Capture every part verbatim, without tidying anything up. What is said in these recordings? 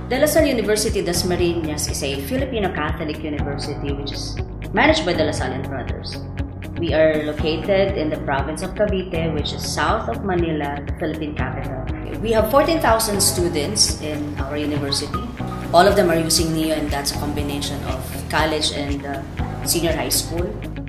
D L S U-Dasma is a Filipino Catholic university which is managed by the Lasallian Brothers. We are located in the province of Cavite, which is south of Manila, the Philippine capital. We have fourteen thousand students in our university. All of them are using NEO, and that's a combination of college and uh, senior high school.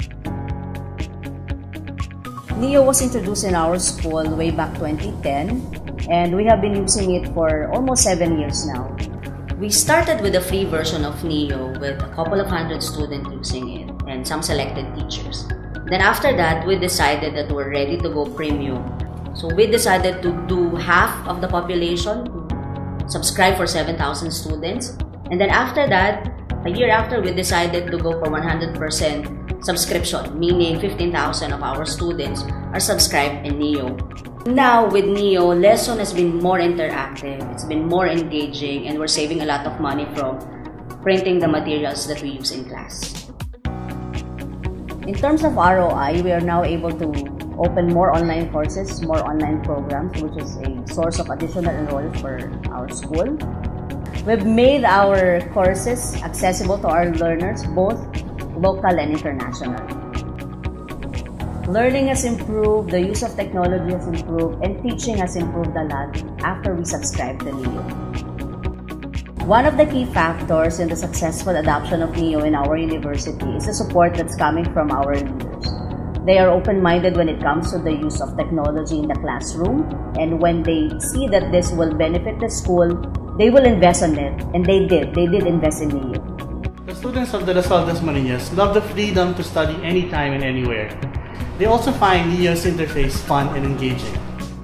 NEO was introduced in our school way back twenty ten, and we have been using it for almost seven years now. We started with a free version of NEO with a couple of hundred students using it and some selected teachers. Then after that, we decided that we're ready to go premium. So we decided to do half of the population subscribe for seven thousand students. And then after that, a year after, we decided to go for one hundred percent subscription, meaning fifteen thousand of our students are subscribed in NEO. Now with NEO, lesson has been more interactive, it's been more engaging, and we're saving a lot of money from printing the materials that we use in class. In terms of R O I, we are now able to open more online courses, more online programs, which is a source of additional enrollment for our school. We've made our courses accessible to our learners, both local and international. Learning has improved, the use of technology has improved, and teaching has improved a lot after we subscribed to NEO. One of the key factors in the successful adoption of NEO in our university is the support that's coming from our leaders. They are open-minded when it comes to the use of technology in the classroom, and when they see that this will benefit the school, they will invest on it, and they did. They did invest in NEO. The students of the DLSU-Dasma love the freedom to study anytime and anywhere. They also find NEO's interface fun and engaging.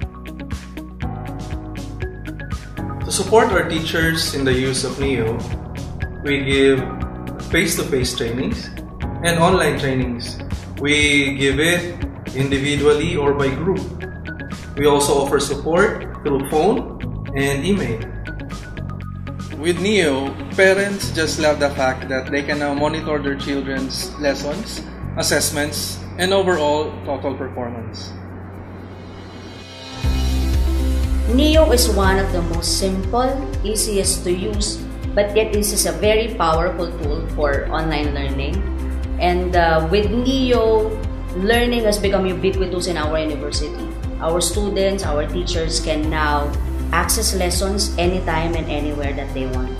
To support our teachers in the use of NEO, we give face-to-face trainings and online trainings. We give it individually or by group. We also offer support through phone and email. With NEO, parents just love the fact that they can now monitor their children's lessons, assessments, and overall total performance. NEO is one of the most simple, easiest to use, but yet this is a very powerful tool for online learning. And uh, with NEO, learning has become ubiquitous in our university. Our students, our teachers can now access lessons anytime and anywhere that they want.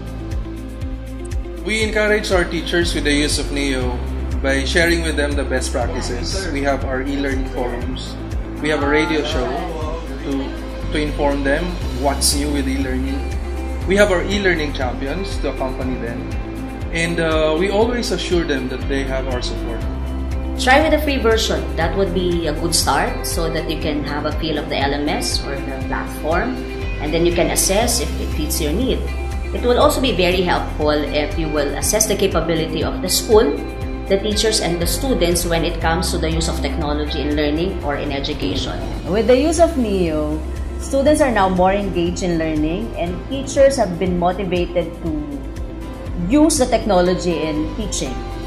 We encourage our teachers with the use of NEO by sharing with them the best practices. We have our e-learning forums. We have a radio show to, to inform them what's new with e-learning. We have our e-learning champions to accompany them. And uh, we always assure them that they have our support. Try with the free version. That would be a good start so that you can have a feel of the L M S or the platform, and then you can assess if it fits your need. It will also be very helpful if you will assess the capability of the school, the teachers, and the students when it comes to the use of technology in learning or in education. With the use of NEO, students are now more engaged in learning, and teachers have been motivated to use the technology in teaching.